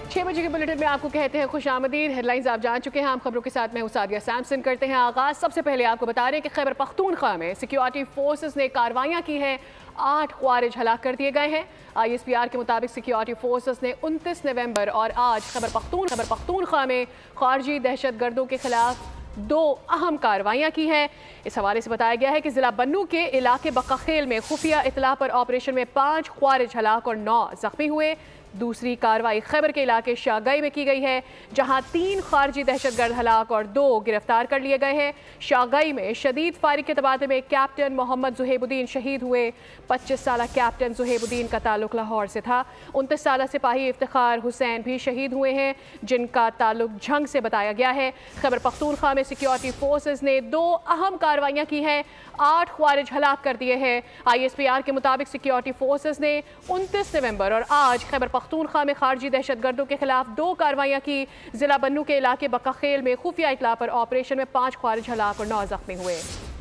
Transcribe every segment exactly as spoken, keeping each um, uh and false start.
छह बजे के बुलेटिन में आपको कहते हैं खुश आमदीद। हेडलाइंस आप जान चुके हैं। हम खबरों के साथ मैं सादिया सैमसन करते हैं आगाज। सबसे पहले आपको बता रहे हैं कि खैबर पख्तूनख्वा में सिक्योरिटी फोर्सेस ने कार्रवाइयां की हैं। आठ ख्वारिज हलाक कर दिए गए हैं। आई एस पी आर के मुताबिक सिक्योरिटी फोर्सेस ने उनतीस नवंबर और आज खैबर पख्तून खैबर पख्तूनख्वा में खारजी दहशत गर्दों के खिलाफ दो अहम कार्रवाइयां की हैं। इस हवाले से बताया गया है कि जिला बन्नू के इलाके बक्काखेल में खुफिया इतला पर ऑपरेशन में पांच ख्वारिज हलाक और नौ जख्मी हुए। दूसरी कार्रवाई खैबर के इलाके शागई में की गई है, जहां तीन खारजी दहशतगर्द हलाक और दो गिरफ्तार कर लिए गए हैं। शागई में शदीद फायरिंग के तबादले में कैप्टन मोहम्मद जुहेबुद्दीन शहीद हुए। पच्चीस साल कैप्टन जुहेबुद्दीन का ताल्लुक लाहौर से था। उनतीस साल सिपाही इफ्तिखार हुसैन भी शहीद हुए हैं, जिनका ताल्लुक झंग से बताया गया है। खैबर पख्तूनख्वा में सिक्योरिटी फोर्सेज ने दो अहम कार्रवाइयां की हैं। आठ ख्वारिज हलाक कर दिए हैं। आई एस पी आर के मुताबिक सिक्योरिटी फोर्सेज ने उनतीस नवंबर और आज खैबर पख्तूनख्वा में खारजी दहशतगर्दों के खिलाफ दो कार्रवाइयां की। जिला बन्नू के इलाके बक्काखेल में खुफिया इतला पर ऑपरेशन में पांच ख्वारिज हलाक और नौ जख्मी हुए।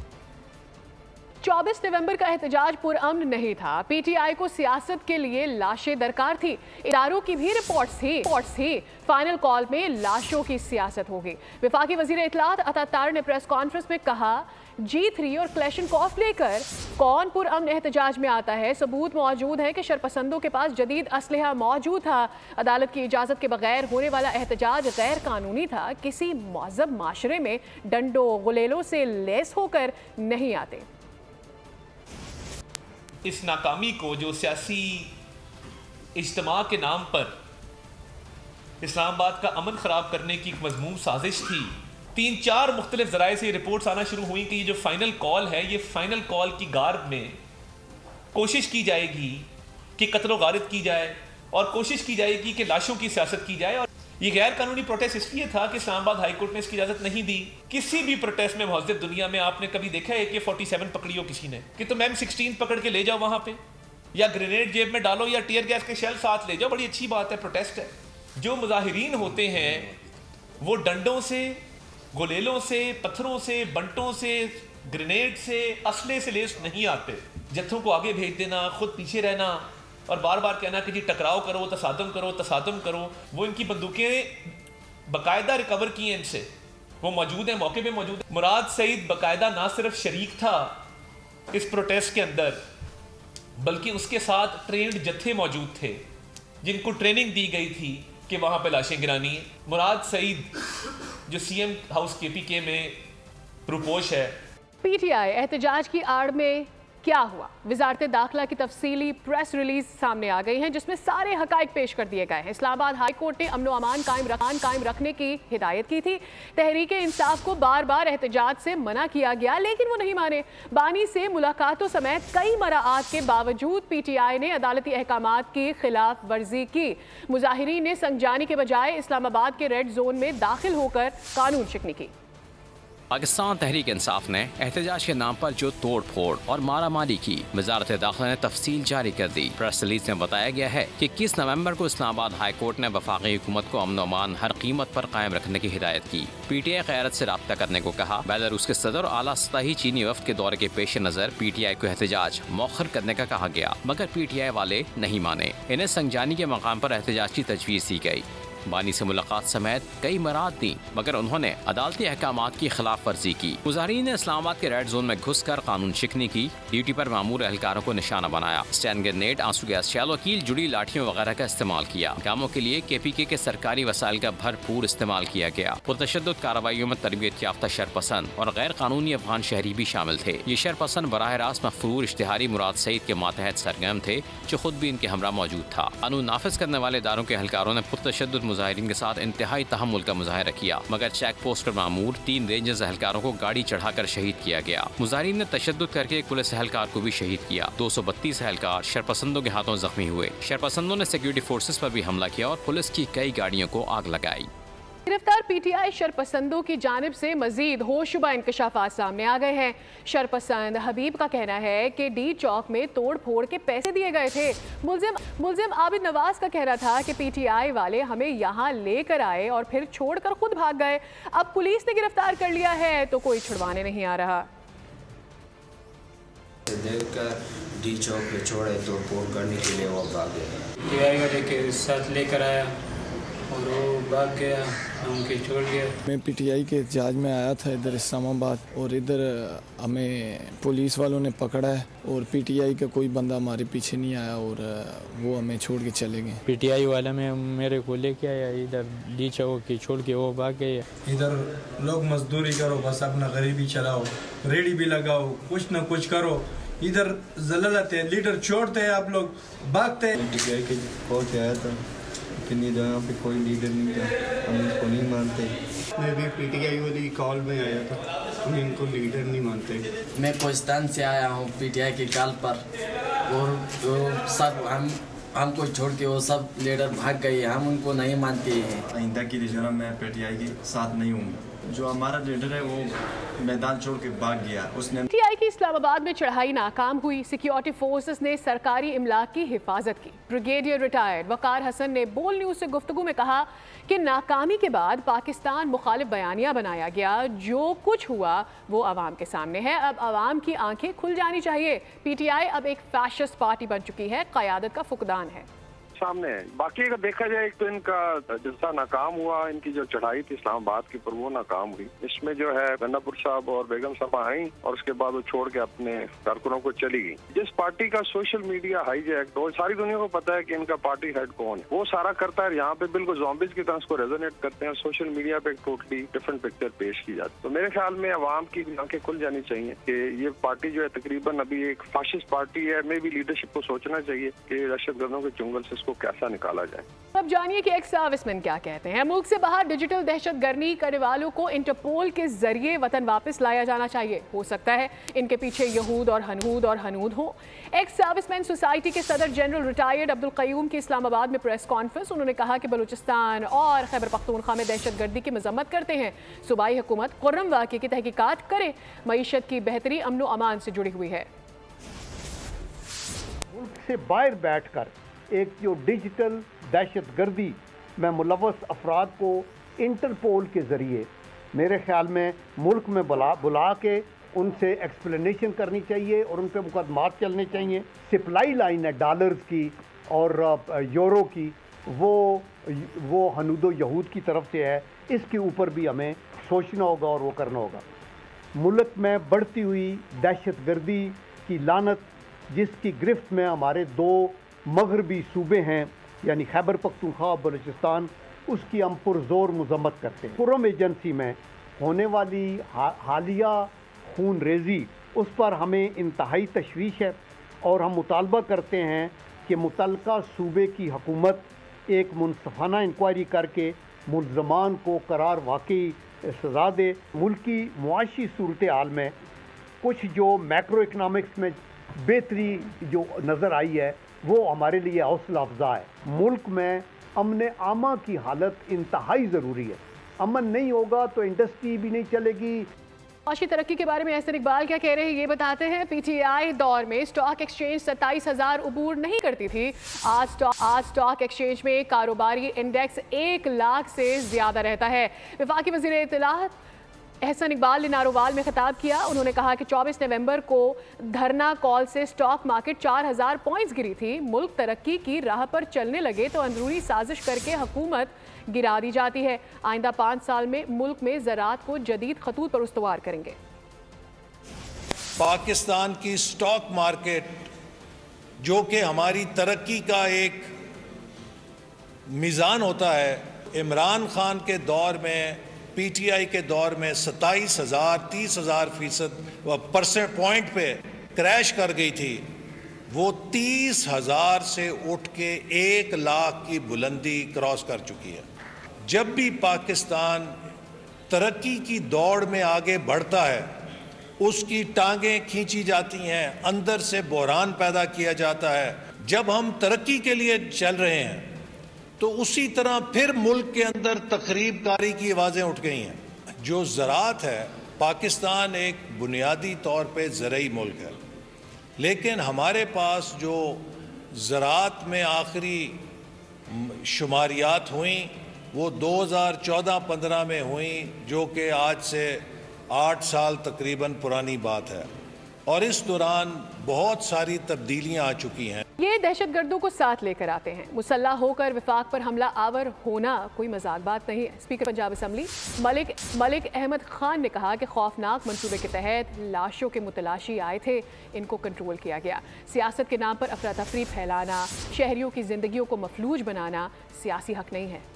चौबीस नवंबर का एहतजाज पुरअमन नहीं था। पी टी आई को सियासत के लिए लाशें दरकार थी। इदारों की भी रिपोर्ट्स थी रिपोर्ट्स थी फाइनल कॉल में लाशों की सियासत होगी। वफाकी वजीर इत्तलात अता तार ने प्रेस कॉन्फ्रेंस में कहा, जी थ्री और क्लैशनकॉफ लेकर कौन पुरअमन एहतजाज में आता है? सबूत मौजूद है कि शरपसंदों के पास जदीद असलहा मौजूद था। अदालत की इजाज़त के बगैर होने वाला एहतजाज गैर कानूनी था। किसी महज़ब माशरे में डंडों गुलेलों से लेस होकर नहीं आते। इस नाकामी को, जो सियासी इज्तिमा के नाम पर इस्लामाबाद का अमन ख़राब करने की एक मज़मूम साजिश थी, तीन चार मुख्तलिफ ज़राए से रिपोर्ट्स आना शुरू हुई कि ये जो फाइनल कॉल है, ये फाइनल कॉल की गार्ब में कोशिश की जाएगी कि कत्ल गारत की जाए और कोशिश की जाएगी कि लाशों की सियासत की जाए। और ये गैर कानूनी प्रोटेस्ट इसलिए था कि इस्लामाबाद हाई कोर्ट ने इसकी इजाज़त नहीं दी। किसी भी प्रोटेस्ट में मुहज़्ज़ब दुनिया में आपने कभी देखा है कि फोर्टी सेवन पकड़ी हो किसी ने कि तुम एम सिक्सटीन पकड़ के ले जाओ वहाँ पे, या ग्रेनेड जेब में डालो, या टीयर गैस के शेल साथ ले जाओ? बड़ी अच्छी बात है, प्रोटेस्ट है। जो मुजाहिरीन होते हैं वो डंडों से, गुलेलों से, पत्थरों से, बंटों से, ग्रेनेड से, असले से लेस नहीं आते। जत्थों को आगे भेज देना, खुद पीछे रहना और बार बार कहना कि जी टकराव करो, तसादम करो, तसादम करो। वो इनकी बंदूकें बाकायदा रिकवर की हैं इनसे, वो मौजूद हैं, मौके पे मौजूद है। मुराद सईद बाकायदा ना सिर्फ शरीक था इस प्रोटेस्ट के अंदर, बल्कि उसके साथ ट्रेंड जत्थे मौजूद थे जिनको ट्रेनिंग दी गई थी कि वहाँ पे लाशें गिरानी है। मुराद सईद जो सी एम हाउस के पी के में प्रोपोश है। पी टी आई एहतजाज की आड़ में क्या हुआ? वजारत दाखिला की तफसीली प्रेस रिलीज सामने आ गई है, जिसमें सारे हकाइक पेश कर दिए गए हैं। इस्लामाबाद हाई कोर्ट ने अमनो अमान कायम रखान कायम रखने की हिदायत की थी। तहरीक इंसाफ को बार बार एहतजाज से मना किया गया, लेकिन वो नहीं माने। बानी से मुलाकातों समेत कई मराआत के बावजूद पी टी आई ने अदालती अहकामात की खिलाफ वर्जी की। मुजाहिरीन ने संगजानी के बजाय इस्लामाबाद के रेड जोन में दाखिल होकर कानून शिकनी की। पाकिस्तान तहरीक इंसाफ ने एहतजाज के नाम पर जो तोड़ फोड़ और मारा मारी की, वजारत दाखिला ने तफसील जारी कर दी। प्रेस रिलीज में बताया गया है कि इक्कीस नवंबर को इस्लामाबाद हाई कोर्ट ने वफाकी हुकूमत को अमन अमान हर कीमत पर कायम रखने की हिदायत की। पी टी आई क़यादत से रब्ता करने को कहा। बेलारूस के सदर और आला सतही चीनी वफ्द के दौरे के पेश नज़र पी टी आई को एहतजाज मौखर करने का कहा गया, मगर पी टी आई वाले नहीं माने। इन्हें संगजानी के मकाम पर एहतजाज की तजवीज़ दी गई। बानी से मुलाकात समेत कई मराद दी, मगर उन्होंने अदालती अहकामात की खिलाफ वर्जी की। मुजाहिरीन ने इस्लामाबाद के रेड जोन में घुस कर कानून शिकनी की, ड्यूटी पर मामूर एहलकारों को निशाना बनाया, स्टैंड ग्रेनेड, आंसू गैस, शैलो कील, जुड़ी लाठियों वगैरह का इस्तेमाल किया। कामों के लिए के पी के के सरकारी वसाइल का भरपूर इस्तेमाल किया गया। पुरतशद्दुद कार्रवाइयों में तरबियत याफ्ता शरपसंद और गैर कानूनी अफगान शहरी भी शामिल थे। ये शरपसंद बराह रास्त मफरूर इश्तिहारी मुराद सईद के मातहत सरगर्म थे, जो खुद भी इनके हमरा मौजूद था। कानून नाफिज करने वाले इदारों के एहलकारों ने पुरतशद्दुद मुजाहिरीन के साथ इंतहाई तहम्मुल का मुजाहिरा किया, मगर चेक पोस्ट पर मामूर तीन रेंजर्स एहलकारों को गाड़ी चढ़ाकर शहीद किया गया। मुजाहिरीन ने तशद्दुद करके एक पुलिस एहलकार को भी शहीद किया। दो सौ बत्तीस एहलकार शरपसंदों के हाथों जख्मी हुए। शरपसंदों ने सिक्योरिटी फोर्सेस पर भी हमला किया और पुलिस की कई गाड़ियों को आग लगाई। गिरफ्तार पी टी आई शरपसंदों की जानिब से मजीद होशुबा इंकशाफात सामने आ गए हैं। शरपसंद हबीब का कहना है कि डी चौक में तोड़ फोड़ के पैसे दिए गए थे। मुलजिम मुलजिम आबिद नवाज का कहना था कि पी टी आई वाले हमें यहाँ लेकर आए और फिर छोड़कर खुद भाग गए। अब पुलिस ने गिरफ्तार कर लिया है तो कोई छुड़वाने नहीं आ रहा। देखकर डी चौक पे छोड़े, तोड़ फोड़ करने के लिए वो भाग गए। टी आई वाले के साथ लेकर आया, और वो भाग गया, हमको छोड़ गया। मैं पीटीआई के एहतजाज में आया था इधर इस्लामाबाद, और इधर हमें पुलिस वालों ने पकड़ा है और पीटीआई का कोई बंदा हमारे पीछे नहीं आया और वो हमें छोड़ के चले गए। पीटीआई वाला में मेरे को लेके आया इधर डी चौक की छोड़ के वो भाग गए। इधर लोग मजदूरी करो, बस अपना गरीबी चलाओ, रेडी भी लगाओ, कुछ ना कुछ करो। इधर जलालत है, लीडर छोड़ते हैं, आप लोग भागते हैं। पीटीआई के बहुत आया था, लेकिन यहाँ पे कोई लीडर नहीं था, हम इसको नहीं मानते। मैं भी पीटीआई वाली कॉल में आया था, हम इनको लीडर नहीं मानते। मैं पाकिस्तान से आया हूँ पीटीआई के कॉल पर, और वो सब हम हमको छोड़ के वो सब लीडर भाग गए, हम उनको नहीं मानते हैं। आइंदा की रिजर्व मैं पीटीआई के साथ नहीं हूँ। जो हमारा लीडर है वो मैदान छोड़ के भाग गया। उसने पीटीआई की इस्लामाबाद में चढ़ाई नाकाम हुई। सिक्योरिटी फोर्सेस ने सरकारी इमलाक की हिफाजत की। ब्रिगेडियर रिटायर्ड वकार हसन ने बोल न्यूज से गुफ्तगू में कहा कि नाकामी के बाद पाकिस्तान मुखालिफ बयानिया बनाया गया। जो कुछ हुआ वो अवाम के सामने है, अब अवाम की आंखें खुल जानी चाहिए। पीटीआई अब एक फैशिस्ट पार्टी बन चुकी है, क़यादत का फुकदान है सामने है। बाकी अगर देखा जाए एक तो इनका जलसा नाकाम हुआ, इनकी जो चढ़ाई थी इस्लामाबाद की पर वो नाकाम हुई। इसमें जो है गन्नापुर साहब और बेगम साहबा आई और उसके बाद वो छोड़ के अपने कारकुनों को चली गई। जिस पार्टी का सोशल मीडिया हाईजैक और सारी दुनिया को पता है कि इनका पार्टी हेड कौन है, वो सारा करता है। यहाँ पे बिल्कुल ज़ॉम्बीज़ की तरह उसको रेजोनेट करते हैं। सोशल मीडिया पे एक टोटली डिफरेंट पिक्चर पेश की जाती है। तो मेरे ख्याल में अवाम की आंखें खुल जानी चाहिए कि ये पार्टी जो है तकरीबन अभी एक फाशिस्ट पार्टी है। मे भी लीडरशिप को सोचना चाहिए कि दहशतगर्दों के चुंगल से इसको कैसा निकाला जाए। अब जानिए कि एक्स सर्विसमैन क्या कहते हैं। मुल्क से बाहर डिजिटल दहशतगर्दी करने वालों को इंटरपोल के जरिए वतन वापस लाया जाना चाहिए। हो सकता है इनके पीछे यहूद और हनूद और हनूद हो। एक्स सर्विसमैन सोसाइटी के सदर जनरल रिटायर्ड अब्दुल कयूम की इस्लामाबाद में प्रेस कॉन्फ्रेंस। उन्होंने कहा कि बलूचिस्तान और खैबर पख्तूनख्वा में दहशतगर्दी की मजम्मत करते हैं। सूबाई हुकूमत खुर्रम वाक़े की तहकीकात करे। मईशत की बेहतरी अमन व अमान से जुड़ी हुई है। मुल्क से बाहर बैठ कर एक जो डिजिटल दहशतगर्दी में मुलव्वस अफराद को इंटरपोल के ज़रिए मेरे ख्याल में मुल्क में बुला बुला के उनसे एक्सप्लेनेशन करनी चाहिए और उन पर मुकदमात चलने चाहिए। सप्लाई लाइन है डॉलर्स की और यूरो की, वो वो हनूदो यहूद की तरफ से है। इसके ऊपर भी हमें सोचना होगा और वो करना होगा। मुल्क में बढ़ती हुई दहशतगर्दी की लानत, जिसकी गिरफ्त में हमारे दो मगरबी सूबे हैं यानी खैबर पख्तूनख्वा और बलूचिस्तान, उसकी हम पुरजोर मजम्मत करते हैं। खुर्रम एजेंसी में होने वाली हा, हालिया खून रेजी, उस पर हमें इंतहाई तशवीश है और हम मुतालबा करते हैं कि मुतल्लिका सूबे की हुकूमत एक मुनसफाना इंक्वायरी करके मुल्ज़मान को करार वाकई सज़ा दे। मुल्क की मुआशी सूरत हाल में कुछ जो मैक्रो इकनॉमिक्स में बेहतरी जो नज़र आई है वो हमारे लिए हौसला अफजा है। मुल्क में अमन आमा की हालत इंतहाई ज़रूरी है। अमन नहीं होगा तो इंडस्ट्री भी नहीं चलेगी। माशी तरक्की के बारे में एहसन इकबाल क्या कह रहे हैं ये बताते हैं। पीटीआई दौर में स्टॉक एक्सचेंज सत्ताईस हजार अबूर नहीं करती थी। आज स्टॉक आज स्टॉक एक्सचेंज में कारोबारी इंडेक्स एक लाख से ज्यादा रहता है। वफाकी वज़ीर इत्तलात एहसन इकबाल ने नारोवाल में खिताब किया। उन्होंने कहा कि चौबीस नवंबर को धरना कॉल से स्टॉक मार्केट चार हजार पॉइंट्स गिरी थी। मुल्क तरक्की की राह पर चलने लगे तो अंदरूनी साजिश करके हुकूमत गिरा दी जाती है। आइंदा पाँच साल में मुल्क में ज़राअत को जदीद खतूत पर उस्तवार करेंगे। पाकिस्तान की स्टॉक मार्केट जो कि हमारी तरक्की का एक मीज़ान होता है, इमरान खान के दौर में, पीटीआई के दौर में सत्ताईस हजार तीस हजार फीसद परसेंट पॉइंट पे क्रैश कर गई थी। वो तीस हजार से उठ के एक लाख की बुलंदी क्रॉस कर चुकी है। जब भी पाकिस्तान तरक्की की दौड़ में आगे बढ़ता है, उसकी टांगें खींची जाती हैं, अंदर से बहरान पैदा किया जाता है। जब हम तरक्की के लिए चल रहे हैं तो उसी तरह फिर मुल्क के अंदर तकरीब कारी की आवाज़ें उठ गई हैं। जो ज़राअत है, पाकिस्तान एक बुनियादी तौर पे ज़रई मुल्क है, लेकिन हमारे पास जो ज़राअत में आखिरी शुमारियात हुई वो दो हज़ार चौदह पंद्रह में हुई, जो कि आज से आठ साल तकरीबन पुरानी बात है। और इस दौरान बहुत सारी तब्दीलियां आ चुकी हैं। ये दहशतगर्दों को साथ लेकर आते हैं। मुसल्ला होकर विफाक पर हमला आवर होना कोई मजाक बात नहीं है। स्पीकर पंजाब असम्बली मलिक मलिक अहमद खान ने कहा कि खौफनाक मंसूबे के तहत लाशों के मुतलाशी आए थे, इनको कंट्रोल किया गया। सियासत के नाम पर अफरा तफरी फैलाना, शहरियों की जिंदगियों को मफलूज बनाना सियासी हक नहीं है।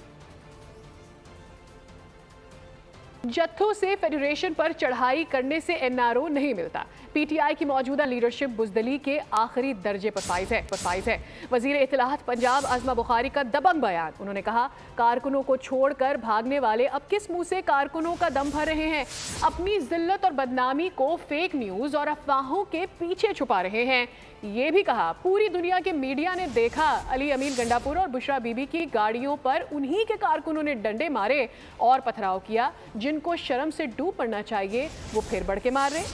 जत्थों से फेडरेशन पर चढ़ाई करने से एनआरओ नहीं मिलता। पीटीआई की मौजूदा लीडरशिप बुजदली के आखिरी दर्जे पर फाइज है पर फाइज है वजीर इत्तलाहत पंजाब आजमा बुखारी का दबंग बयान। उन्होंने कहा, कारकुनों को छोड़कर भागने वाले अब किस मुंह से कारकुनों का दम भर रहे हैं, अपनी जिल्लत और बदनामी को फेक न्यूज और अफवाहों के पीछे छुपा रहे हैं। ये भी कहा, पूरी दुनिया के मीडिया ने देखा अली अमीन गंडापुर और बुशरा बीबी की गाड़ियों पर उन्हीं के कारकुनों ने डंडे मारे और पथराव किया। जिनको शर्म से डूब पड़ना चाहिए वो फिर बढ़ के मार रहे।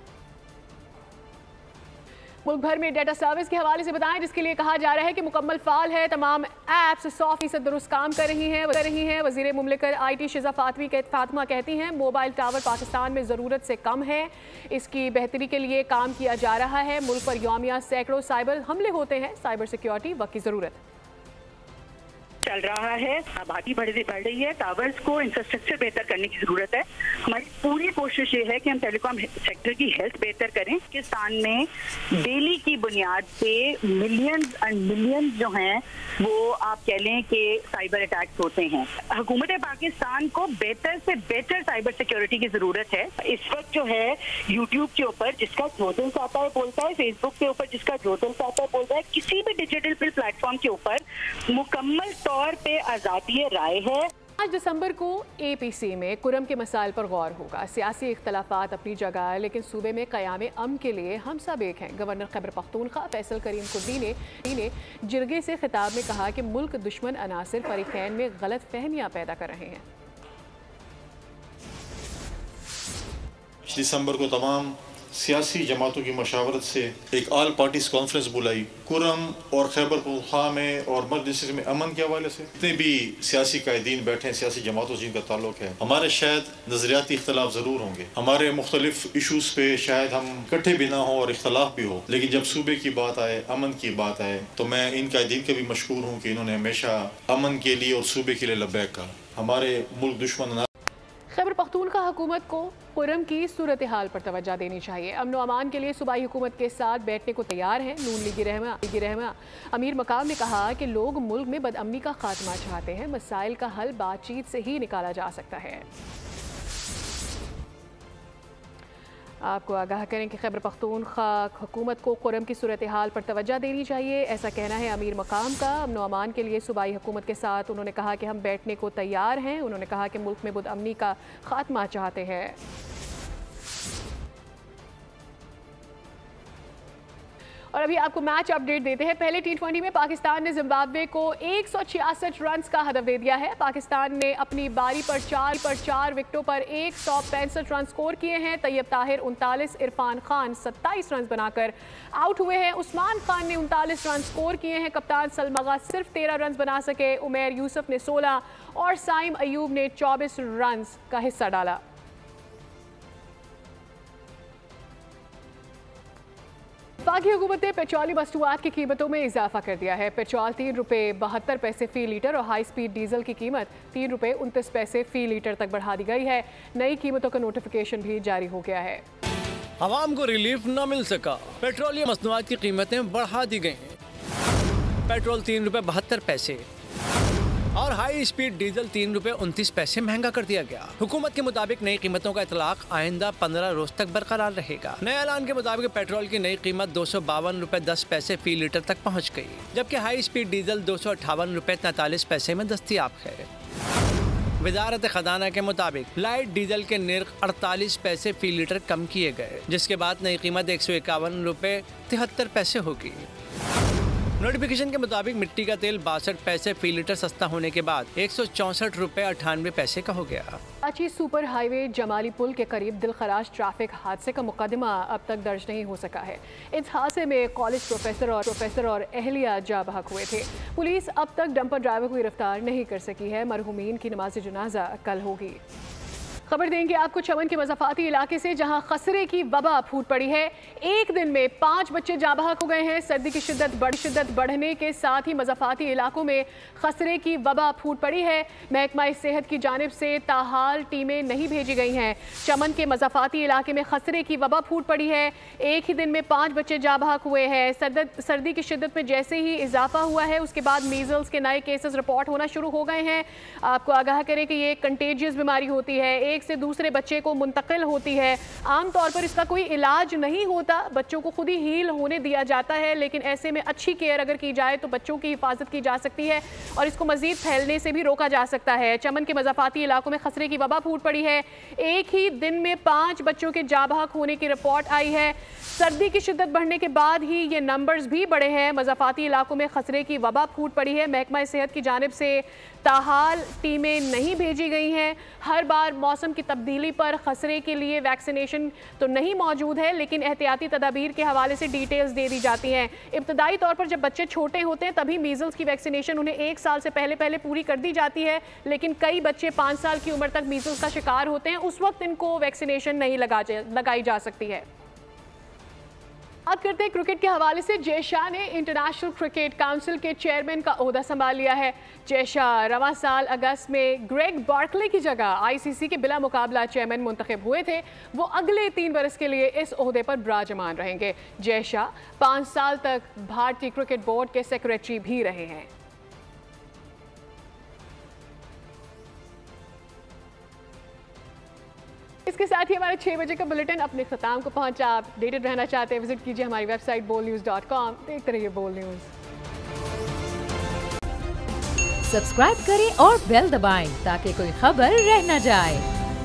मुल्क भर में डेटा सर्विस के हवाले से बताएं, जिसके लिए कहा जा रहा है कि मुकम्मल फाल है। तमाम ऐप्स सौ फीसद दुरुस्त काम कर रही हैं कर रही हैं वजीर मुमलिकत आई टी शिजा फातमी के फातिमा कहती हैं, मोबाइल टावर पाकिस्तान में ज़रूरत से कम है, इसकी बेहतरी के लिए काम किया जा रहा है। मुल्क पर यौमिया सैकड़ों साइबर हमले होते हैं, साइबर सिक्योरिटी वक्त की ज़रूरत चल रहा है। आबादी बढ़ बढ़ रही है, टावर्स को इंफ्रास्ट्रक्चर बेहतर करने की जरूरत है। हमारी पूरी कोशिश ये है कि हम टेलीकॉम सेक्टर की हेल्थ बेहतर करें। पाकिस्तान में डेली की बुनियाद पे मिलियंस एंड मिलियंस जो हैं वो आप कह लें कि साइबर अटैक्स होते हैं। हुकूमत पाकिस्तान को बेहतर से बेहतर साइबर सिक्योरिटी की जरूरत है। इस वक्त जो है यूट्यूब के ऊपर जिसका जो दिल से आता है बोलता है, फेसबुक के ऊपर जिसका जो दिल से आता है बोलता है, किसी भी डिजिटल प्लेटफॉर्म के ऊपर मुकम्मल तौर पे आज़ादी राय है। पाँच दिसंबर को एपीसी में कुरम के मसाइल पर गौर होगा। सियासी इख्तलाफात अपनी जगह है, लेकिन सूबे में क़याम अमन के लिए हम सब एक हैं। गवर्नर खैबर पख्तूनख्वा फैसल करीम कुर्दी ने ने जिरगे से खिताब में कहा कि मुल्क दुश्मन अनासिर फरीक़ैन में गलत फहमियाँ पैदा कर रहे हैं। दिसंबर को तमाम सियासी जमातों की मशावरत से एक आल पार्टीज कॉन्फ्रेंस बुलाई कुरम और खैबर पख्तूनख्वा में और मजलिस में अमन के हवाले से। जितने भी सियासी कायदीन बैठे हैं, सियासी जमातों से जिनका ताल्लुक है, हमारे शायद नजरियाती इख्तलाफ ज़रूर होंगे, हमारे मुख्तलिफ इशूज़ पे शायद हम इकट्ठे भी ना हो और इख्तलाफ भी हो, लेकिन जब सूबे की बात आए, अमन की बात आए, तो मैं इन कायदीन के भी मशकूर हूँ कि इन्होंने हमेशा अमन के लिए और सूबे के लिए लब्बैक कहा। हमारे मुल्क दुश्मन खैबर पख्तूनख्वा हुकूमत को कुरम की सूरत हाल पर तवज्जो देनी चाहिए। अमन व अमान के लिए सूबाई हुकूमत के साथ बैठने को तैयार है। नून लीगी रहमा लीगी रहमा अमीर मकाम ने कहा कि लोग मुल्क में बदअमनी का खात्मा चाहते हैं, मसाइल का हल बातचीत से ही निकाला जा सकता है। आपको आगाह करें कि खैबर पख्तूनख्वा हुकूमत को कुरम की सूरत हाल पर तवज्जो देनी चाहिए, ऐसा कहना है अमीर मकाम का। अमन व अमान के लिए सूबाई हुकूमत के साथ उन्होंने कहा कि हम बैठने को तैयार हैं। उन्होंने कहा कि मुल्क में बदअमनी का खात्मा चाहते हैं। और अभी आपको मैच अपडेट देते हैं। पहले टी ट्वेंटी में पाकिस्तान ने जिम्बाब्वे को एक सौ छियासठ रन का हदफ दे दिया है। पाकिस्तान ने अपनी बारी पर चार पर चार विकेटों पर एक सौ पैंसठ रन स्कोर किए हैं। तैयब ताहिर उनतालीस, इरफान खान सत्ताईस रन बनाकर आउट हुए हैं। उस्मान खान ने उनतालीस रन स्कोर किए हैं। कप्तान सलमगा सिर्फ तेरह रन बना सके। उमैर यूसुफ ने सोलह और साइम अयूब ने चौबीस रन का हिस्सा डाला। पाकी हुकूमत ने पेट्रोलियम मस्तूआत की कीमतों में इजाफा कर दिया है। पेट्रोल तीन रुपये बहत्तर पैसे फ़ी लीटर और हाई स्पीड डीजल की कीमत तीन रुपये उनतीस पैसे फ़ी लीटर तक बढ़ा दी गई है। नई कीमतों का नोटिफिकेशन भी जारी हो गया है। आवाम को रिलीफ न मिल सका, पेट्रोलियम मस्तूआत की कीमतें बढ़ा दी गई हैं। पेट्रोल तीन रुपये बहत्तर पैसे और हाई स्पीड डीजल तीन रुपए उनतीस पैसे महंगा कर दिया गया। हुकूमत के मुताबिक नई कीमतों का इतलाक आइंदा पंद्रह रोज तक बरकरार रहेगा। नए ऐलान के मुताबिक पेट्रोल की नई कीमत दो सौ बावन रुपए दस पैसे फी लीटर तक पहुंच गई, जबकि हाई स्पीड डीजल दो सौ अट्ठावन रुपए तैंतालीस पैसे में दस्तियाब है। वजारत खजाना के मुताबिक लाइट डीजल के निर्ख अड़तालीस पैसे फी लीटर कम किए गए, जिसके बाद नई कीमत एक सौ इक्यावन रुपए तिहत्तर पैसे होगी। नोटिफिकेशन के मुताबिक मिट्टी का तेल बासठ पैसे फी लीटर सस्ता होने के बाद एक सौ चौंसठ रुपए अट्ठानवे पैसे का हो गया। कराची सुपर हाईवे जमाली पुल के करीब दिलखराश ट्रैफिक हादसे का मुकदमा अब तक दर्ज नहीं हो सका है। इस हादसे में कॉलेज प्रोफेसर और प्रोफेसर और अहलिया जा बहक हुए थे। पुलिस अब तक डंपर ड्राइवर को गिरफ्तार नहीं कर सकी है। मरहूमीन की नमाज जनाजा कल होगी। खबर देंगे आपको चमन के मज़ाफ़ाती इलाके से, जहां खसरे की वबा फूट पड़ी है। एक दिन में पाँच बच्चे जाँ बहक हो गए हैं। सर्दी की शिद्दत बड़ शिद्दत बढ़ने के साथ ही मज़ाफ़ाती इलाकों में खसरे की वबा फूट पड़ी है। महकमा सेहत की जानिब से ताहाल टीमें नहीं भेजी गई हैं। चमन के मज़ाफ़ाती इलाके में खसरे की वबा फूट पड़ी है। एक ही दिन में पाँच बच्चे जाँ बहक हुए हैं। सर्दी की शिद्दत में जैसे ही इजाफा हुआ है, उसके बाद मीज़ल्स के नए केसेस रिपोर्ट होना शुरू हो गए हैं। आपको आगाह करें कि ये कंटेजियस बीमारी होती है, एक से दूसरे बच्चे को मुंतकिल होती है। आमतौर पर इसका कोई इलाज नहीं होता, बच्चों को खुद ही हील होने दिया जाता है, लेकिन ऐसे में अच्छी केयर अगर की जाए तो बच्चों की हिफाजत की जा सकती है और इसको मजीद फैलने से भी रोका जा सकता है। चमन के मज़ाफ़ाती इलाकों में खसरे की वबा फूट पड़ी है। एक ही दिन में पाँच बच्चों के जाँ बहक होने की रिपोर्ट आई है। सर्दी की शिद्दत बढ़ने के बाद ही ये नंबर्स भी बढ़े हैं। मज़ाफ़ाती इलाकों में खसरे की वबा फूट पड़ी है। महकमा सेहत की जानिब से ताहाल टीमें नहीं भेजी गई हैं। हर बार मौसम की तब्दीली पर खसरे के लिए वैक्सीनेशन तो नहीं मौजूद है, लेकिन एहतियाती तदाबीर के हवाले से डिटेल्स दे दी जाती हैं। इब्तदाई तौर पर जब बच्चे छोटे होते हैं तभी मीज़ल्स की वैक्सीनेशन उन्हें एक साल से पहले पहले पूरी कर दी जाती है, लेकिन कई बच्चे पाँच साल की उम्र तक मीज़ल्स का शिकार होते हैं, उस वक्त इनको वैक्सीनेशन नहीं लगा लगाई जा सकती है। बात करते हैं क्रिकेट के हवाले से। जय शाह ने इंटरनेशनल क्रिकेट काउंसिल के चेयरमैन का ओहदा संभाल लिया है। जय शाह रवां साल अगस्त में ग्रेग बार्कले की जगह आईसीसी के बिला मुकाबला चेयरमैन मुंतखब हुए थे। वो अगले तीन बरस के लिए इस ओहदे पर विराजमान रहेंगे। जय शाह पाँच साल तक भारतीय क्रिकेट बोर्ड के सेक्रेटरी भी रहे हैं। इसके साथ ही हमारे छह बजे का बुलेटिन अपने खत्म को पहुंचा। आप अपडेटेड रहना चाहते हैं, विजिट कीजिए हमारी वेबसाइट बोल न्यूज़ डॉट कॉम। देखते रहिए बोल न्यूज़। सब्सक्राइब करें और बेल दबाएं ताकि कोई खबर रह न जाए।